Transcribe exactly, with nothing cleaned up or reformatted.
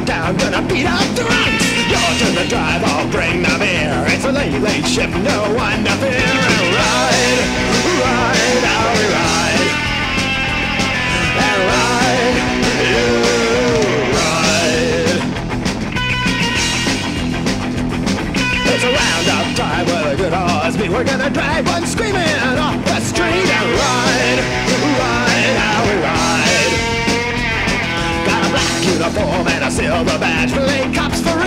down, gonna beat up drunks. You're to the drive, I'll bring the beer. It's a late, late shift, no one to fear. And ride, ride, how we ride. And ride, you ride. It's a round-up time with a good horse beat. We're gonna drag one screaming off the street. And ride, ride, how we ride. Got a black uniform and a silver badge, relay cops for